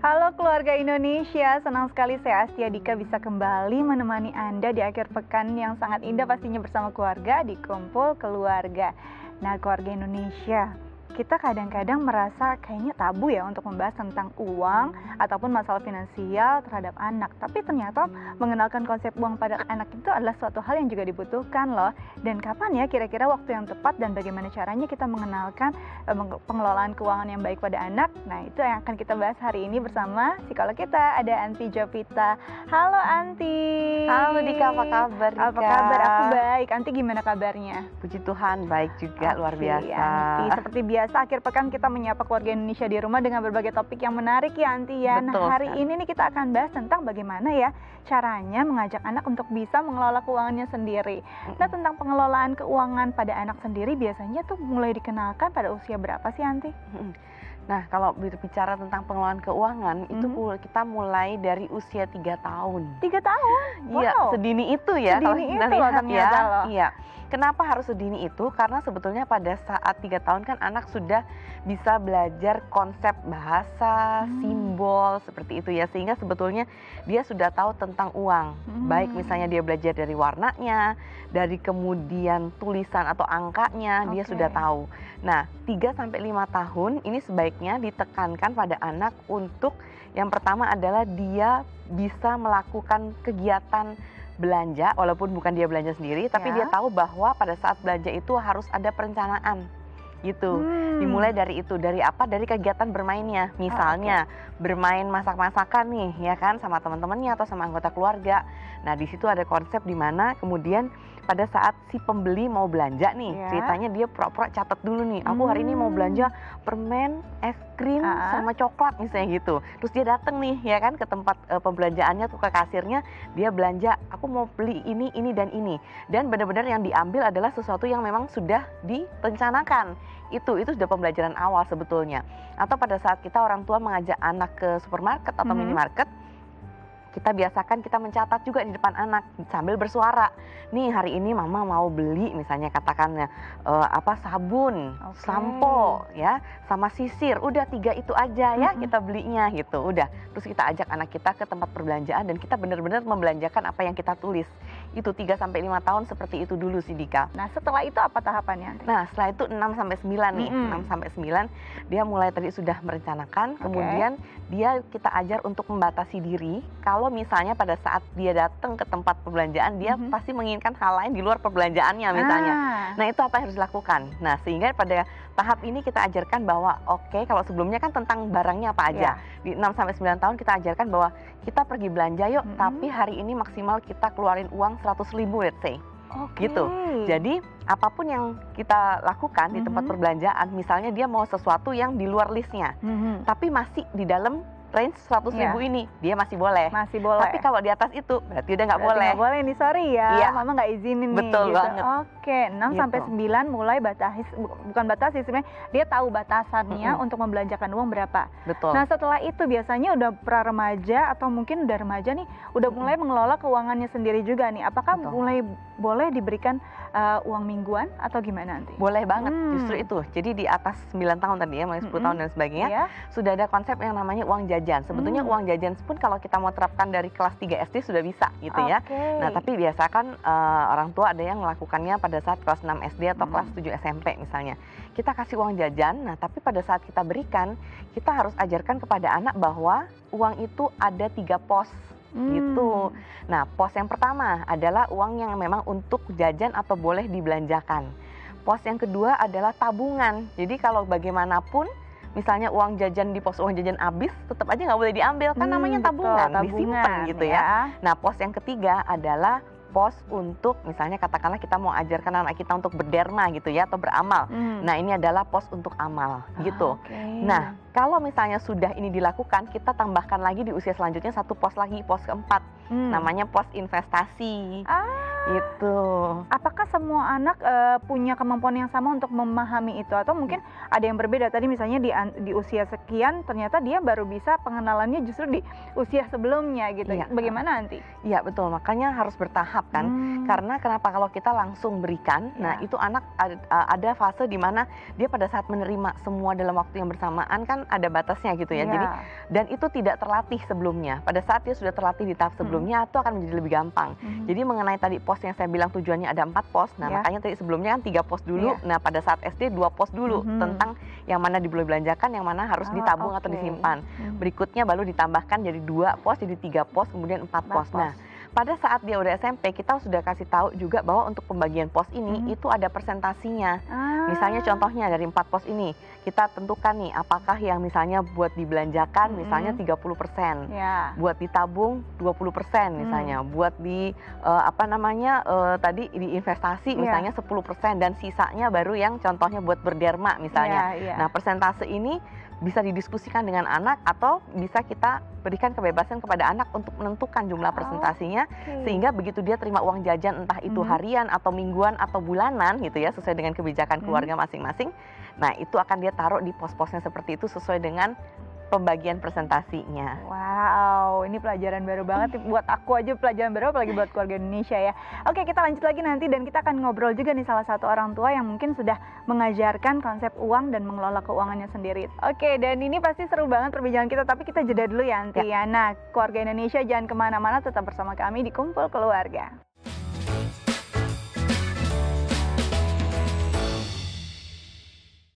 Halo keluarga Indonesia, senang sekali saya Astia Dika bisa kembali menemani Anda di akhir pekan yang sangat indah pastinya bersama keluarga di Kumpul Keluarga. Nah keluarga Indonesia, kita kadang-kadang merasa kayaknya tabu ya untuk membahas tentang uang ataupun masalah finansial terhadap anak. Tapi ternyata mengenalkan konsep uang pada anak itu adalah suatu hal yang juga dibutuhkan loh. Dan kapan ya kira-kira waktu yang tepat dan bagaimana caranya kita mengenalkan pengelolaan keuangan yang baik pada anak? Nah itu yang akan kita bahas hari ini bersama psikolog kita, ada Anti Jovita. Halo Anti. Halo Dika, apa kabar Dika? Apa kabar? Aku baik. Anti gimana kabarnya? Puji Tuhan, baik juga, luar biasa. Anti, seperti biasa akhir pekan kita menyapa keluarga Indonesia di rumah dengan berbagai topik yang menarik ya Anti ya. Nah hari ini nih kita akan bahas tentang bagaimana ya caranya mengajak anak untuk bisa mengelola keuangannya sendiri. Nah tentang pengelolaan keuangan pada anak sendiri biasanya tuh mulai dikenalkan pada usia berapa sih Anti? Nah kalau berbicara tentang pengelolaan keuangan itu kita mulai dari usia 3 tahun. 3 tahun? Iya, Wow. sedini itu ya. Sedini kalau kita itu loh lihat ternyata ya. loh. Iya. Kenapa harus sedini itu? Karena sebetulnya pada saat 3 tahun kan anak sudah bisa belajar konsep bahasa, simbol seperti itu ya. Sehingga sebetulnya dia sudah tahu tentang uang. Baik misalnya dia belajar dari warnanya, dari kemudian tulisan atau angkanya, dia sudah tahu. Nah, 3-5 tahun ini sebaiknya ditekankan pada anak untuk yang pertama adalah dia bisa melakukan kegiatan belanja, walaupun bukan dia belanja sendiri, tapi dia tahu bahwa pada saat belanja itu harus ada perencanaan gitu. Dimulai dari itu, dari apa? Dari kegiatan bermainnya. Misalnya bermain masak-masakan nih, ya kan, sama teman-temannya atau sama anggota keluarga. Nah, di situ ada konsep di mana kemudian pada saat si pembeli mau belanja nih, ceritanya dia pura-pura catat dulu nih, aku hari ini mau belanja permen, es krim, sama coklat misalnya gitu. Terus dia datang nih, ya kan, ke tempat pembelanjaannya tuh ke kasirnya, dia belanja, aku mau beli ini, dan ini. Dan benar-benar yang diambil adalah sesuatu yang memang sudah direncanakan. Itu sudah pembelajaran awal sebetulnya. Atau pada saat kita orang tua mengajak anak ke supermarket atau minimarket, kita biasakan kita mencatat juga di depan anak sambil bersuara. Nih hari ini mama mau beli misalnya katakannya sabun, sampo ya, sama sisir. Udah 3 itu aja ya kita belinya gitu. Udah. Terus kita ajak anak kita ke tempat perbelanjaan dan kita benar-benar membelanjakan apa yang kita tulis. Itu 3-5 tahun seperti itu dulu sih Dika. Nah setelah itu apa tahapannya? Nah setelah itu 6-9 nih, 6-9 dia mulai tadi sudah merencanakan, kemudian kita ajar untuk membatasi diri. Kalau misalnya pada saat dia datang ke tempat perbelanjaan, dia pasti menginginkan hal lain di luar perbelanjaannya misalnya. Nah itu apa yang harus dilakukan? Nah sehingga pada tahap ini kita ajarkan bahwa kalau sebelumnya kan tentang barangnya apa aja. Di 6-9 tahun kita ajarkan bahwa kita pergi belanja yuk, tapi hari ini maksimal kita keluarin uang 100.000 let's say. Gitu. Jadi apapun yang kita lakukan di tempat perbelanjaan, misalnya dia mau sesuatu yang di luar listnya, tapi masih di dalam range 100.000 ini, dia masih boleh. Masih boleh. Tapi kalau di atas itu berarti udah nggak boleh. Nggak boleh nih, sorry ya, mama nggak izinin nih. Betul gitu. banget. Oke, 6-9 mulai bukan batasi sebenarnya, dia tahu batasannya untuk membelanjakan uang berapa. Betul. Nah setelah itu biasanya udah pra remaja atau mungkin udah remaja nih, udah mulai mengelola keuangannya sendiri juga nih. Apakah mulai boleh diberikan uang mingguan atau gimana nanti? Boleh banget, justru itu. Jadi di atas 9 tahun tadi ya, mulai 10 tahun dan sebagainya, sudah ada konsep yang namanya uang jajan. Sebetulnya uang jajan pun kalau kita mau terapkan dari kelas 3 SD sudah bisa gitu ya. Nah tapi biasakan orang tua ada yang melakukannya pada saat kelas 6 SD atau kelas 7 SMP misalnya. Kita kasih uang jajan, nah tapi pada saat kita berikan, kita harus ajarkan kepada anak bahwa uang itu ada 3 pos. Gitu. Nah pos yang pertama adalah uang yang memang untuk jajan atau boleh dibelanjakan. Pos yang kedua adalah tabungan. Jadi kalau bagaimanapun misalnya uang jajan di pos uang jajan habis, tetap aja nggak boleh diambil kan namanya tabungan, disimpan gitu ya. Nah pos yang ketiga adalah pos untuk misalnya katakanlah kita mau ajarkan anak kita untuk berderma gitu ya atau beramal. Nah ini adalah pos untuk amal gitu. Nah kalau misalnya sudah ini dilakukan, kita tambahkan lagi di usia selanjutnya 1 pos lagi, pos keempat, namanya pos investasi. Itu. Apakah semua anak punya kemampuan yang sama untuk memahami itu atau mungkin ada yang berbeda? Tadi misalnya di usia sekian ternyata dia baru bisa pengenalannya justru di usia sebelumnya gitu. Iya. Bagaimana nanti? Iya betul, makanya harus bertahap kan. Karena kenapa kalau kita langsung berikan, nah itu anak ada fase di mana dia pada saat menerima semua dalam waktu yang bersamaan kan ada batasnya gitu ya. Jadi dan itu tidak terlatih sebelumnya. Pada saat dia sudah terlatih di tahap sebelumnya itu akan menjadi lebih gampang. Jadi mengenai tadi pos yang saya bilang tujuannya ada 4 pos. Nah, makanya tadi sebelumnya kan 3 pos dulu. Nah, pada saat SD 2 pos dulu tentang yang mana diboleh belanjakan, yang mana harus ditabung atau disimpan. Berikutnya baru ditambahkan jadi 2 pos, jadi 3 pos, kemudian 4 pos. Nah, pada saat dia udah SMP, kita sudah kasih tahu juga bahwa untuk pembagian pos ini itu ada persentasinya. Misalnya contohnya dari 4 pos ini, kita tentukan nih apakah yang misalnya buat dibelanjakan misalnya 30%, buat ditabung 20% misalnya, buat di tadi di investasi misalnya 10% dan sisanya baru yang contohnya buat berderma misalnya. Nah, persentase ini bisa didiskusikan dengan anak atau bisa kita berikan kebebasan kepada anak untuk menentukan jumlah presentasinya sehingga begitu dia terima uang jajan entah itu harian atau mingguan atau bulanan gitu ya sesuai dengan kebijakan keluarga masing-masing. Nah, itu akan dia taruh di pos-posnya seperti itu sesuai dengan pembagian presentasinya. Wow, ini pelajaran baru banget buat aku aja, pelajaran baru apalagi buat keluarga Indonesia ya. Oke, kita lanjut lagi nanti dan kita akan ngobrol juga nih salah satu orang tua yang mungkin sudah mengajarkan konsep uang dan mengelola keuangannya sendiri. Oke, dan ini pasti seru banget perbincangan kita, tapi kita jeda dulu ya Anti ya. Nah, keluarga Indonesia jangan kemana-mana, tetap bersama kami di Kumpul Keluarga.